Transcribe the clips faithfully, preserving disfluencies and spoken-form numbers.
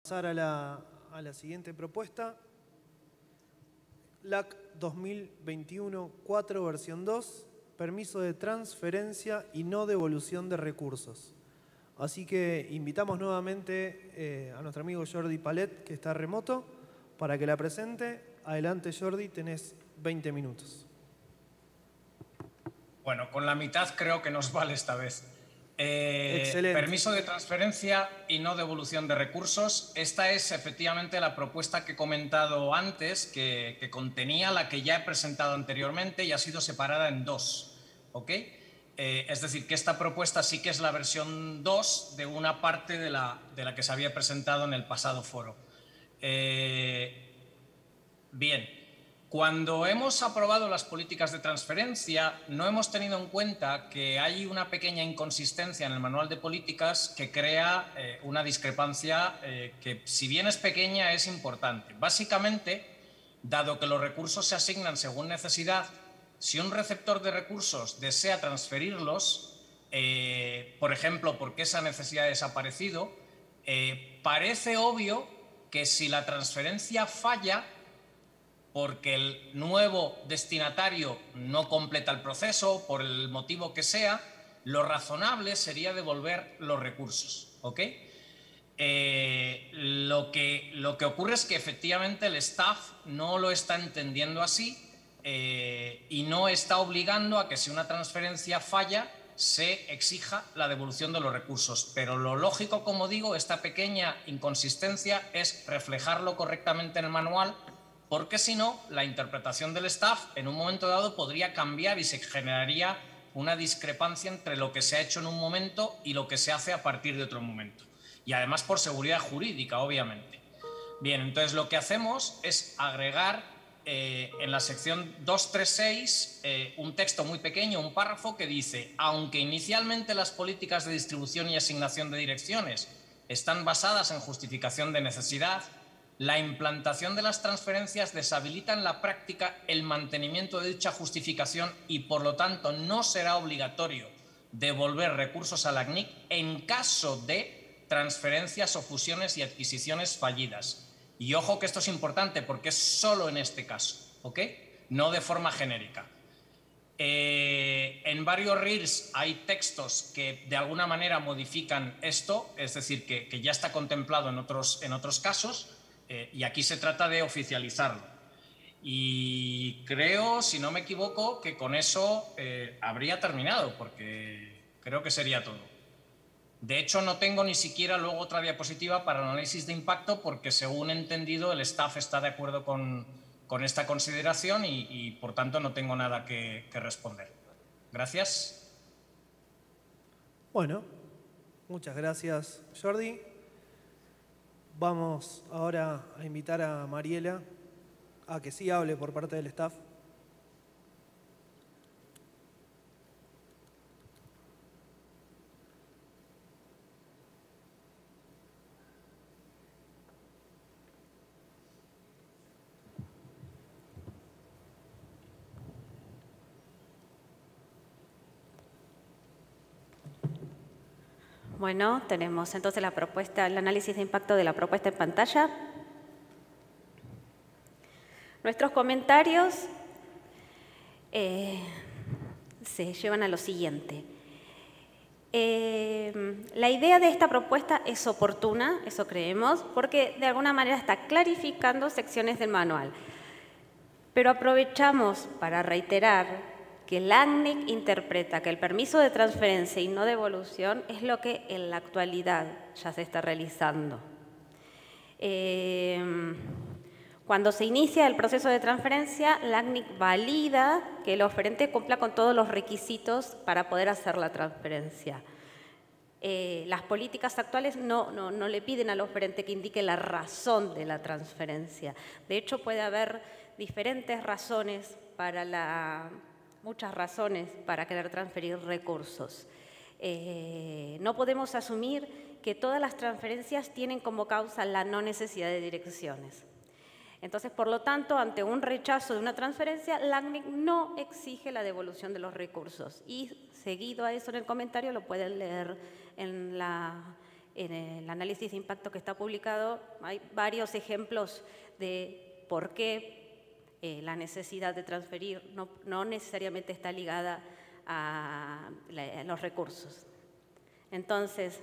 Pasar a la, a la siguiente propuesta. L A C dos mil veintiuno cuatro versión dos, permiso de transferencia y no devolución de recursos. Así que invitamos nuevamente eh, a nuestro amigo Jordi Palet, que está remoto, para que la presente. Adelante, Jordi, tenés veinte minutos. Bueno, con la mitad creo que nos vale esta vez. Eh, Excelente. Permiso de transferencia y no devolución de recursos. Esta es efectivamente la propuesta que he comentado antes, que, que contenía la que ya he presentado anteriormente y ha sido separada en dos. ¿Ok? Eh, es decir, que esta propuesta sí que es la versión dos de una parte de la, de la que se había presentado en el pasado foro. Eh, bien. Cuando hemos aprobado las políticas de transferencia, no hemos tenido en cuenta que hay una pequeña inconsistencia en el manual de políticas que crea eh, una discrepancia eh, que, si bien es pequeña, es importante. Básicamente, dado que los recursos se asignan según necesidad, si un receptor de recursos desea transferirlos, eh, por ejemplo, porque esa necesidad ha desaparecido, eh, parece obvio que si la transferencia falla, porque el nuevo destinatario no completa el proceso, por el motivo que sea, lo razonable sería devolver los recursos. ¿Ok? Eh, lo, que, lo que ocurre es que efectivamente el staff no lo está entendiendo así eh, y no está obligando a que si una transferencia falla se exija la devolución de los recursos. Pero lo lógico, como digo, esta pequeña inconsistencia es reflejarlo correctamente en el manual, porque si no, la interpretación del staff en un momento dado podría cambiar y se generaría una discrepancia entre lo que se ha hecho en un momento y lo que se hace a partir de otro momento. Y además por seguridad jurídica, obviamente. Bien, entonces lo que hacemos es agregar eh, en la sección dos tres seis eh, un texto muy pequeño, un párrafo que dice: aunque inicialmente las políticas de distribución y asignación de direcciones están basadas en justificación de necesidad, la implantación de las transferencias deshabilita en la práctica el mantenimiento de dicha justificación y, por lo tanto, no será obligatorio devolver recursos a la C N I C en caso de transferencias o fusiones y adquisiciones fallidas. Y ojo que esto es importante porque es solo en este caso, ¿ok? No de forma genérica. Eh, en varios R I Rs hay textos que de alguna manera modifican esto, es decir, que, que ya está contemplado en otros, en otros casos. Eh, y aquí se trata de oficializarlo. Y creo, si no me equivoco, que con eso eh, habría terminado, porque creo que sería todo. De hecho, no tengo ni siquiera luego otra diapositiva para análisis de impacto, porque según he entendido, el staff está de acuerdo con, con esta consideración y, y, por tanto, no tengo nada que, que responder. Gracias. Bueno, muchas gracias, Jordi. Vamos ahora a invitar a Mariela a que sí hable por parte del staff. Bueno, tenemos entonces la propuesta, el análisis de impacto de la propuesta en pantalla. Nuestros comentarios eh, se llevan a lo siguiente. Eh, la idea de esta propuesta es oportuna, eso creemos, porque de alguna manera está clarificando secciones del manual. Pero aprovechamos para reiterar que el A C N I C interpreta que el permiso de transferencia y no devolución es lo que en la actualidad ya se está realizando. Eh, cuando se inicia el proceso de transferencia, la A C N I C valida que el oferente cumpla con todos los requisitos para poder hacer la transferencia. Eh, las políticas actuales no, no, no le piden al oferente que indique la razón de la transferencia. De hecho, puede haber diferentes razones para la... muchas razones para querer transferir recursos. Eh, no podemos asumir que todas las transferencias tienen como causa la no necesidad de direcciones. Entonces, por lo tanto, ante un rechazo de una transferencia, la A C N I C no exige la devolución de los recursos. Y seguido a eso en el comentario lo pueden leer en la en el análisis de impacto que está publicado hay varios ejemplos de por qué eh, la necesidad de transferir no, no necesariamente está ligada a, la, a los recursos. Entonces,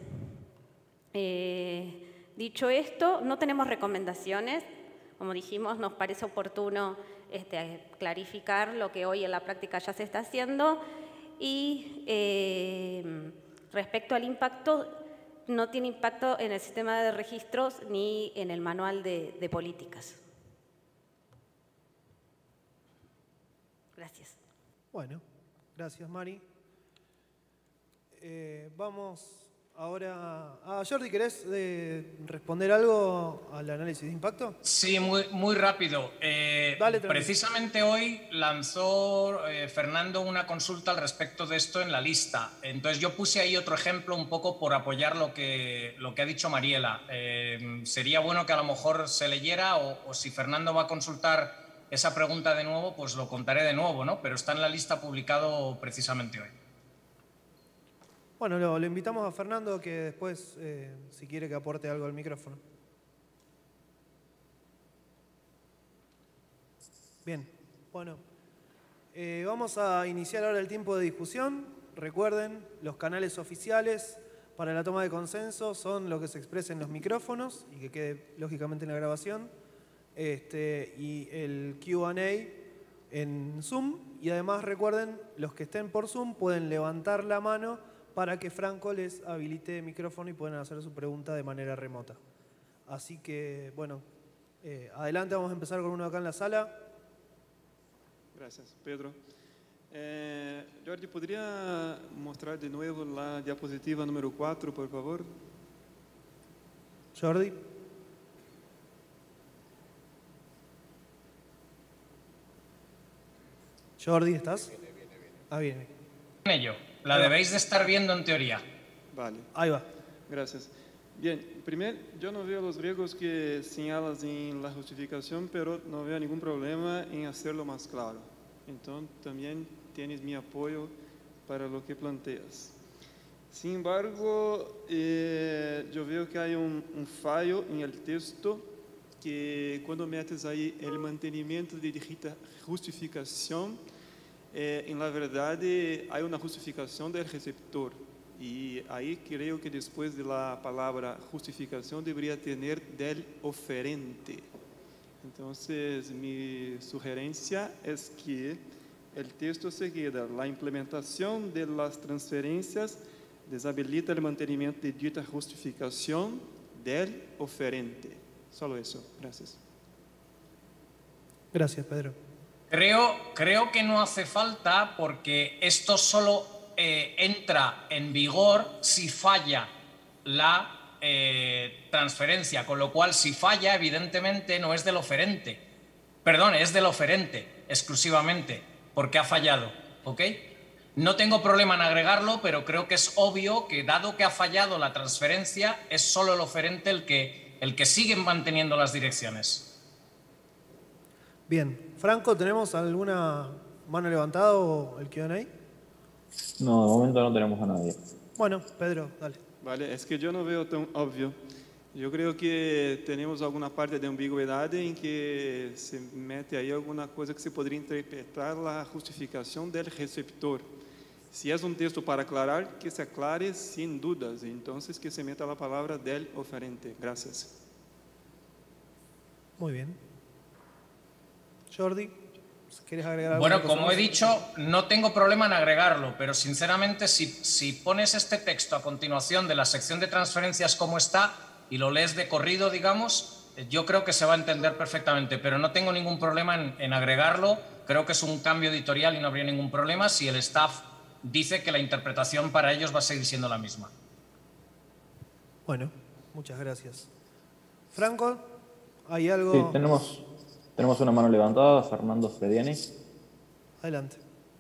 eh, dicho esto, no tenemos recomendaciones. Como dijimos, nos parece oportuno este, clarificar lo que hoy en la práctica ya se está haciendo y eh, respecto al impacto, no tiene impacto en el sistema de registros ni en el manual de, de políticas. Gracias. Bueno, gracias, Mari. Eh, vamos ahora a... Jordi, ¿querés eh, responder algo al análisis de impacto? Sí, muy, muy rápido. Eh, Dale, precisamente hoy lanzó eh, Fernando una consulta al respecto de esto en la lista. Entonces yo puse ahí otro ejemplo un poco por apoyar lo que, lo que ha dicho Mariela. Eh, sería bueno que a lo mejor se leyera o, o si Fernando va a consultar esa pregunta de nuevo, pues lo contaré de nuevo, ¿no? Pero está en la lista publicado precisamente hoy. Bueno, lo, lo invitamos a Fernando que después, eh, si quiere que aporte algo al micrófono. Bien, bueno, eh, vamos a iniciar ahora el tiempo de discusión. Recuerden, los canales oficiales para la toma de consenso son lo que se expresa en los micrófonos y que quede lógicamente en la grabación, este, y el Q and A en Zoom. Y además recuerden, los que estén por Zoom pueden levantar la mano para que Franco les habilite el micrófono y puedan hacer su pregunta de manera remota. Así que, bueno, eh, adelante, vamos a empezar con uno acá en la sala. Gracias, Pedro. Eh, Jordi, ¿podría mostrar de nuevo la diapositiva número cuatro, por favor? Jordi. Jordi, ¿estás? Ah, bien. En ello. La debéis de estar viendo en teoría. Vale. Ahí va. Gracias. Bien, primero, yo no veo los riesgos que señalas en la justificación, pero no veo ningún problema en hacerlo más claro. Entonces, también tienes mi apoyo para lo que planteas. Sin embargo, eh, yo veo que hay un, un fallo en el texto que cuando metes ahí el mantenimiento de dicha justificación, Eh, en la verdad hay una justificación del receptor y ahí creo que después de la palabra justificación debería tener del oferente. Entonces mi sugerencia es que el texto se queda: la implementación de las transferencias deshabilita el mantenimiento de dicha justificación del oferente. Solo eso. Gracias. Gracias, Pedro. Creo, creo que no hace falta porque esto solo eh, entra en vigor si falla la eh, transferencia, con lo cual si falla evidentemente no es del oferente, perdón, es del oferente exclusivamente porque ha fallado, ¿ok? No tengo problema en agregarlo, pero creo que es obvio que dado que ha fallado la transferencia es solo el oferente el que, el que sigue manteniendo las direcciones. Bien. Franco, ¿tenemos alguna mano levantada o el Q and A? No, de momento no tenemos a nadie. Bueno, Pedro, dale. Vale, es que yo no veo tan obvio. Yo creo que tenemos alguna parte de ambigüedad en que se mete ahí alguna cosa que se podría interpretar la justificación del receptor. Si es un texto para aclarar, que se aclare sin dudas. Entonces, que se meta la palabra del oferente. Gracias. Muy bien. Jordi, ¿quieres agregar algo? Bueno, como he dicho, no tengo problema en agregarlo, pero sinceramente si, si pones este texto a continuación de la sección de transferencias como está y lo lees de corrido, digamos, yo creo que se va a entender perfectamente, pero no tengo ningún problema en, en agregarlo. Creo que es un cambio editorial y no habría ningún problema si el staff dice que la interpretación para ellos va a seguir siendo la misma. Bueno, muchas gracias. Franco, ¿hay algo? Sí, tenemos... Tenemos una mano levantada, Fernando Frediani. Adelante.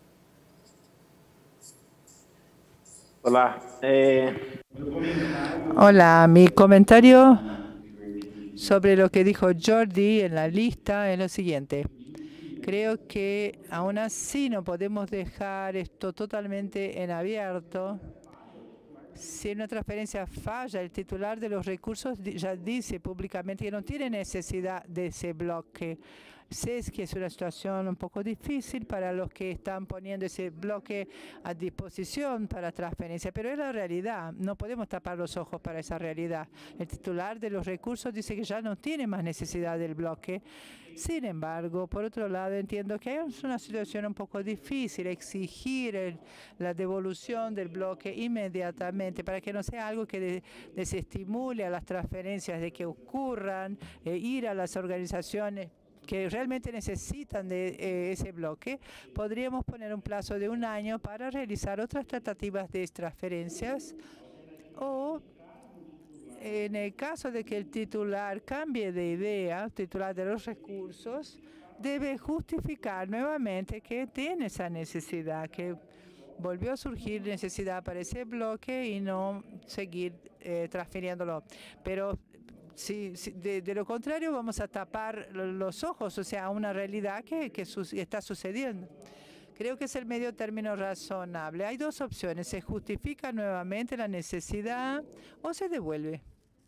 Hola. Eh... Hola, mi comentario sobre lo que dijo Jordi en la lista es lo siguiente. Creo que aún así no podemos dejar esto totalmente en abierto Si una transferencia falla, el titular de los recursos ya dice públicamente que no tiene necesidad de ese bloque. Sé que es una situación un poco difícil para los que están poniendo ese bloque a disposición para transferencia, pero es la realidad. No podemos tapar los ojos para esa realidad. El titular de los recursos dice que ya no tiene más necesidad del bloque. Sin embargo, por otro lado, entiendo que es una situación un poco difícil exigir el, la devolución del bloque inmediatamente para que no sea algo que de, desestimule a las transferencias de que ocurran, eh, ir a las organizaciones que realmente necesitan de eh, ese bloque. Podríamos poner un plazo de un año para realizar otras tratativas de transferencias, o en el caso de que el titular cambie de idea, el titular de los recursos debe justificar nuevamente que tiene esa necesidad, que volvió a surgir necesidad para ese bloque y no seguir eh, transfiriéndolo. Pero si, si de, de lo contrario vamos a tapar los ojos, o sea, a una realidad que, que su, está sucediendo. Creo que es el medio término razonable. Hay dos opciones: se justifica nuevamente la necesidad o se devuelve.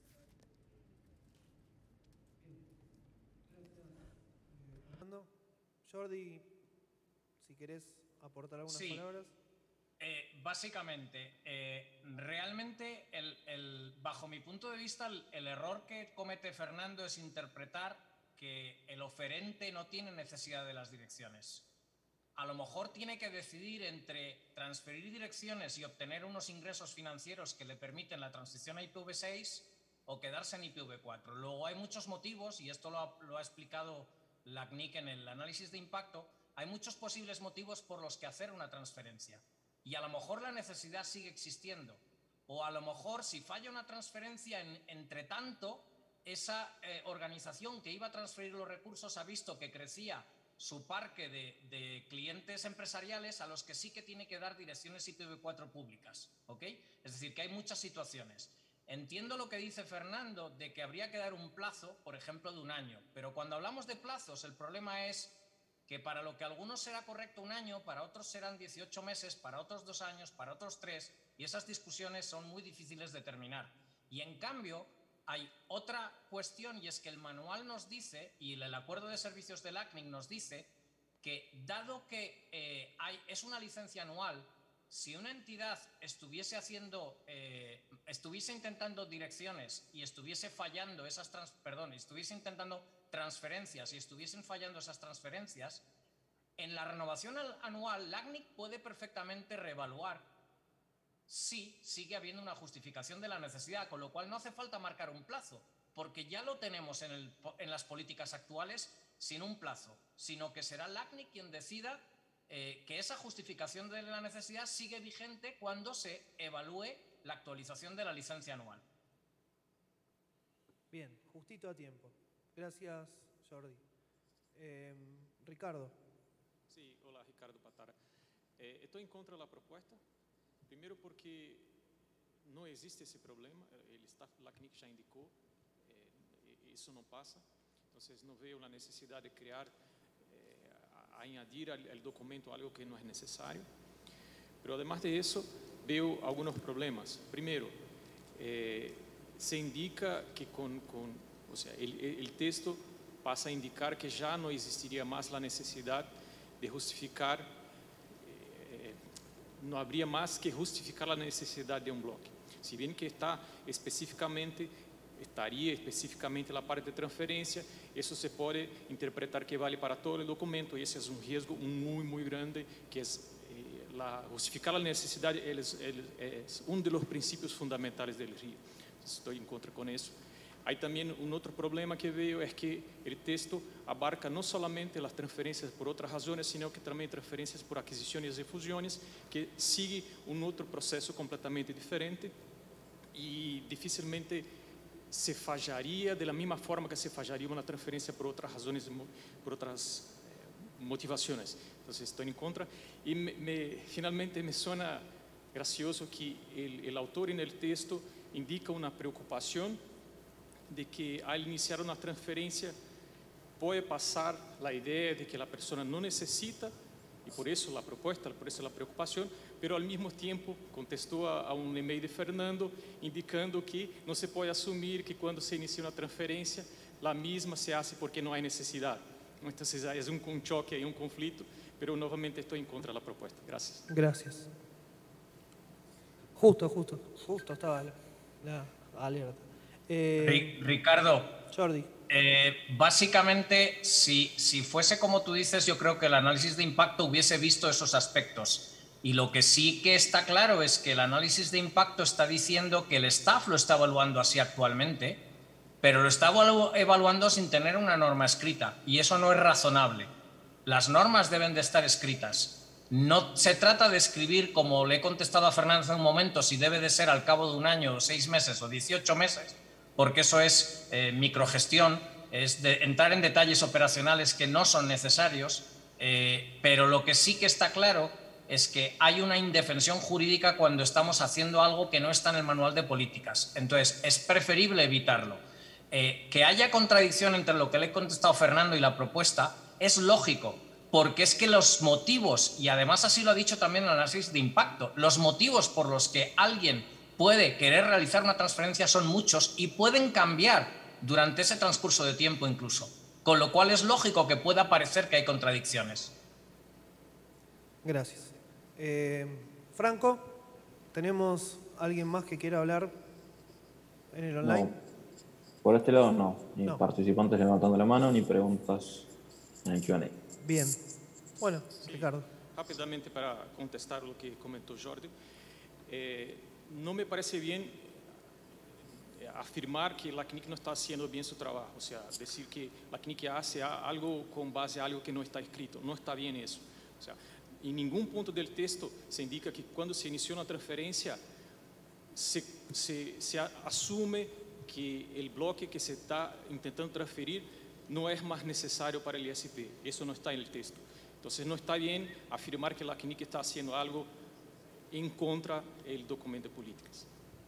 Jordi, si querés aportar algunas sí. palabras. Eh, básicamente, eh, realmente, el, el, bajo mi punto de vista, el, el error que comete Fernando es interpretar que el oferente no tiene necesidad de las direcciones. A lo mejor tiene que decidir entre transferir direcciones y obtener unos ingresos financieros que le permiten la transición a I P v seis o quedarse en I P v cuatro. Luego hay muchos motivos, y esto lo ha, lo ha explicado la C N I C en el análisis de impacto, hay muchos posibles motivos por los que hacer una transferencia. Y a lo mejor la necesidad sigue existiendo. O a lo mejor, si falla una transferencia, en, entre tanto, esa eh, organización que iba a transferir los recursos ha visto que crecía su parque de, de clientes empresariales a los que sí que tiene que dar direcciones I P v cuatro públicas. ¿Ok? Es decir, que hay muchas situaciones. Entiendo lo que dice Fernando de que habría que dar un plazo, por ejemplo, de un año. Pero cuando hablamos de plazos, el problema es que para lo que algunos será correcto un año, para otros serán dieciocho meses, para otros dos años, para otros tres, y esas discusiones son muy difíciles de terminar. Y en cambio, hay otra cuestión, y es que el manual nos dice, y el acuerdo de servicios del A C N I C nos dice, que dado que eh, hay, es una licencia anual, si una entidad estuviese haciendo, eh, estuviese intentando direcciones y estuviese fallando esas, trans, perdón, estuviese intentando transferencias y estuviesen fallando esas transferencias, en la renovación anual la C N I C puede perfectamente reevaluar si sigue habiendo una justificación de la necesidad, con lo cual no hace falta marcar un plazo, porque ya lo tenemos en, el, en las políticas actuales sin un plazo, sino que será la C N I C quien decida eh, que esa justificación de la necesidad sigue vigente cuando se evalúe la actualización de la licencia anual. Bien, justito a tiempo. Gracias, Jordi. Eh, Ricardo. Sí, hola, Ricardo Patara. Eh, estoy en contra de la propuesta. Primero porque no existe ese problema. El staff de la C N I C ya indicó, eh, eso no pasa. Entonces no veo la necesidad de crear, eh, a, a añadir al, al documento algo que no es necesario. Pero además de eso, veo algunos problemas. Primero, eh, se indica que con... con O sea, el, el texto pasa a indicar que ya no existiría más la necesidad de justificar, eh, no habría más que justificar la necesidad de un bloque. Si bien que está específicamente, estaría específicamente la parte de transferencia, eso se puede interpretar que vale para todo el documento, y ese es un riesgo muy, muy grande, que es eh, la, justificar la necesidad es, es uno de los principios fundamentales del R I A. Estoy en contra con eso. Hay también un otro problema que veo, es que el texto abarca no solamente las transferencias por otras razones, sino que también transferencias por adquisiciones y fusiones, que sigue un otro proceso completamente diferente y difícilmente se fallaría de la misma forma que se fallaría una transferencia por otras razones, por otras eh, motivaciones. Entonces estoy en contra. Y me, me, finalmente me suena gracioso que el, el autor en el texto indica una preocupación de que al iniciar una transferencia puede pasar la idea de que la persona no necesita Y por eso la propuesta, por eso la preocupación, pero al mismo tiempo contestó a, a un email de Fernando indicando que no se puede asumir que cuando se inicia una transferencia, la misma se hace porque no hay necesidad. Entonces es un, un choque y un conflicto, pero nuevamente estoy en contra de la propuesta. Gracias. Gracias. Justo, justo, justo estaba la, la alerta. Eh, Ricardo, Jordi. Eh, básicamente, si, si fuese como tú dices, yo creo que el análisis de impacto hubiese visto esos aspectos. Y lo que sí que está claro es que el análisis de impacto está diciendo que el staff lo está evaluando así actualmente, pero lo está evaluando sin tener una norma escrita. Y eso no es razonable. Las normas deben de estar escritas. No se trata de escribir, como le he contestado a Fernando hace un momento, si debe de ser al cabo de un año, o seis meses o dieciocho meses, porque eso es eh, microgestión, es de entrar en detalles operacionales que no son necesarios, eh, pero lo que sí que está claro es que hay una indefensión jurídica cuando estamos haciendo algo que no está en el manual de políticas. Entonces, es preferible evitarlo. Eh, que haya contradicción entre lo que le he contestado a Fernando y la propuesta es lógico, porque es que los motivos, y además así lo ha dicho también el análisis de impacto, los motivos por los que alguien puede querer realizar una transferencia son muchos y pueden cambiar durante ese transcurso de tiempo incluso, con lo cual es lógico que pueda parecer que hay contradicciones. Gracias. Eh, Franco, ¿tenemos alguien más que quiera hablar en el online? No, por este lado no, ni No. participantes levantando la mano, ni preguntas en el Q and A. Bien. Bueno, Ricardo. Rápidamente para contestar lo que comentó Jordi. Eh, no me parece bien afirmar que la C N I C no está haciendo bien su trabajo, o sea, decir que la C N I C hace algo con base a algo que no está escrito, no está bien eso. O sea, en ningún punto del texto se indica que cuando se inició una transferencia se, se, se asume que el bloque que se está intentando transferir no es más necesario para el I S P, eso no está en el texto. Entonces no está bien afirmar que la C N I C está haciendo algo en contra del documento de políticas.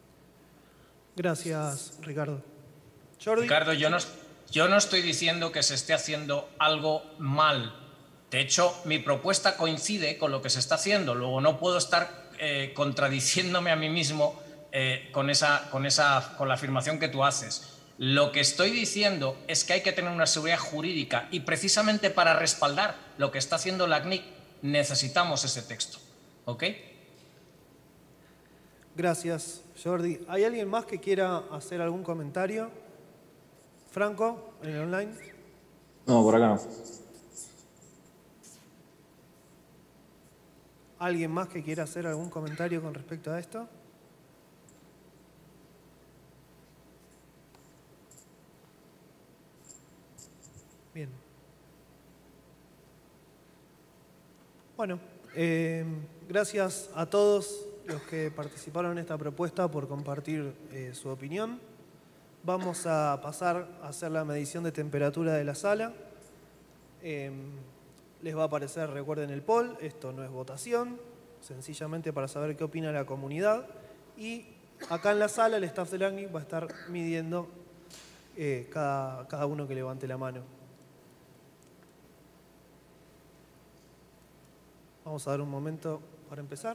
Gracias, Ricardo. Jordi. Ricardo, yo no, yo no estoy diciendo que se esté haciendo algo mal. De hecho, mi propuesta coincide con lo que se está haciendo. Luego no puedo estar eh, contradiciéndome a mí mismo eh, con, esa, con, esa, con la afirmación que tú haces. Lo que estoy diciendo es que hay que tener una seguridad jurídica y precisamente para respaldar lo que está haciendo la C N I C necesitamos ese texto. ¿Ok? Gracias, Jordi. ¿Hay alguien más que quiera hacer algún comentario? Franco, en el online. No, por acá no. ¿Alguien más que quiera hacer algún comentario con respecto a esto? Bien. Bueno, eh, gracias a todos los que participaron en esta propuesta por compartir eh, su opinión. Vamos a pasar a hacer la medición de temperatura de la sala. Eh, les va a aparecer, recuerden, el poll. Esto no es votación, sencillamente para saber qué opina la comunidad. Y acá en la sala el staff del A C N I C va a estar midiendo eh, cada, cada uno que levante la mano. Vamos a dar un momento para empezar.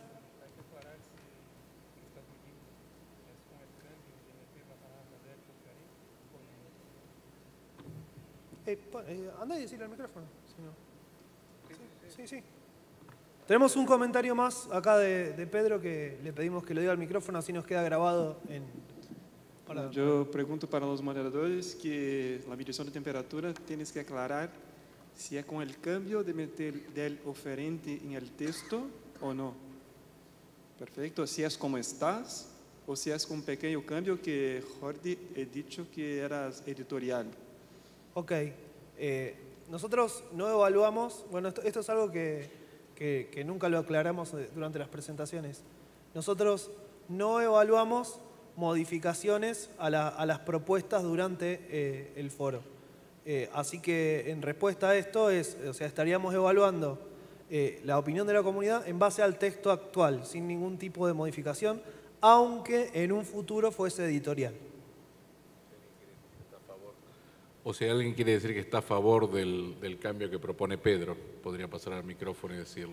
Eh, eh, andá y decirle al micrófono. Si no. Sí, sí, sí. Tenemos un comentario más acá de, de Pedro que le pedimos que lo diga al micrófono, así nos queda grabado en... Para... Yo pregunto para los moderadores que la medición de temperatura tienes que aclarar si es con el cambio de meter del oferente en el texto o no. Perfecto, si es como estás o si es con un pequeño cambio que Jordi he dicho que eras editorial. Ok, eh, nosotros no evaluamos, bueno, esto, esto es algo que, que, que nunca lo aclaramos durante las presentaciones. Nosotros no evaluamos modificaciones a, la, a las propuestas durante eh, el foro. Eh, así que en respuesta a esto, es, o sea, estaríamos evaluando eh, la opinión de la comunidad en base al texto actual, sin ningún tipo de modificación, aunque en un futuro fuese editorial. O si alguien quiere decir que está a favor del, del cambio que propone Pedro, podría pasar al micrófono y decirlo.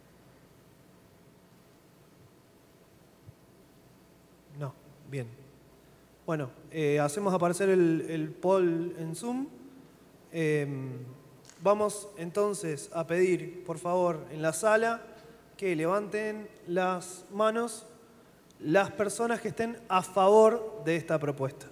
No, bien. Bueno, eh, hacemos aparecer el, el poll en Zoom. Eh, vamos entonces a pedir, por favor, en la sala, que levanten las manos las personas que estén a favor de esta propuesta.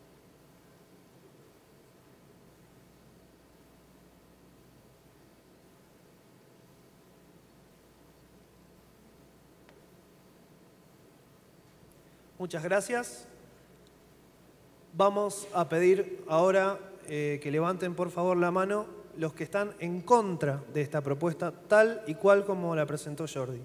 Muchas gracias. Vamos a pedir ahora eh, que levanten por favor la mano los que están en contra de esta propuesta, tal y cual como la presentó Jordi.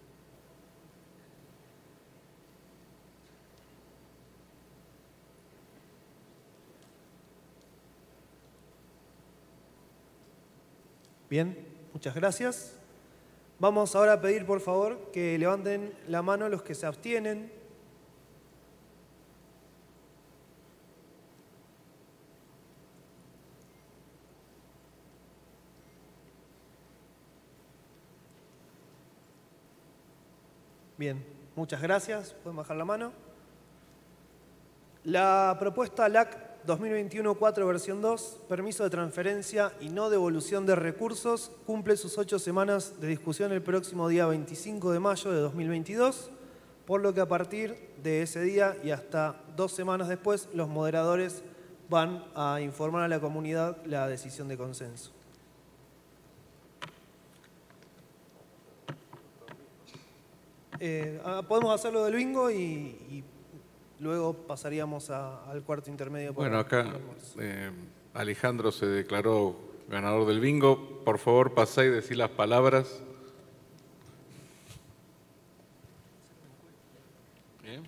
Bien, muchas gracias. Vamos ahora a pedir por favor que levanten la mano los que se abstienen. Bien, muchas gracias. Pueden bajar la mano. La propuesta L A C dos mil veintiuno cuatro versión dos, permiso de transferencia y no devolución de recursos, cumple sus ocho semanas de discusión el próximo día veinticinco de mayo de dos mil veintidós, por lo que a partir de ese día y hasta dos semanas después, los moderadores van a informar a la comunidad la decisión de consenso. Eh, podemos hacerlo del bingo y, y luego pasaríamos a, al cuarto intermedio. Bueno, acá eh, Alejandro se declaró ganador del bingo. Por favor, pasá y decí las palabras. ¿Bien?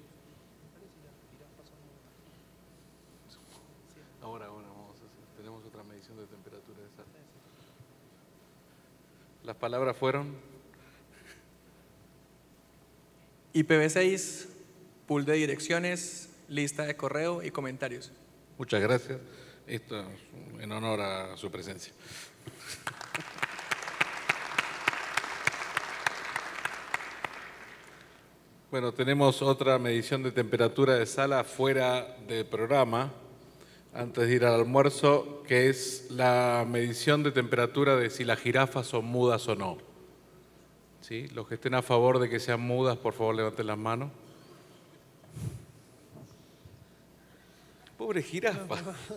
Ahora, ahora vamos a hacer. Tenemos otra medición de temperatura de sal. Las palabras fueron... I P v seis, pool de direcciones, lista de correo y comentarios. Muchas gracias. Esto en honor a su presencia. Bueno, tenemos otra medición de temperatura de sala fuera del programa, antes de ir al almuerzo, que es la medición de temperatura de si las jirafas son mudas o no. ¿Sí? Los que estén a favor de que sean mudas, por favor, levanten las manos. Pobre jirafa.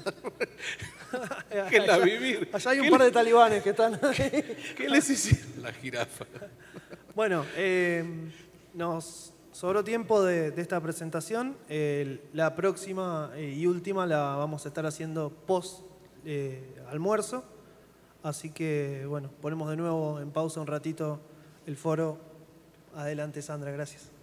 Que la vivir. Allá hay un par de talibanes que están ahí. ¿Qué les hicieron la jirafa? Bueno, eh, nos sobró tiempo de, de esta presentación. Eh, la próxima eh, y última la vamos a estar haciendo post eh, almuerzo. Así que, bueno, ponemos de nuevo en pausa un ratito el foro. Adelante, Sandra, gracias.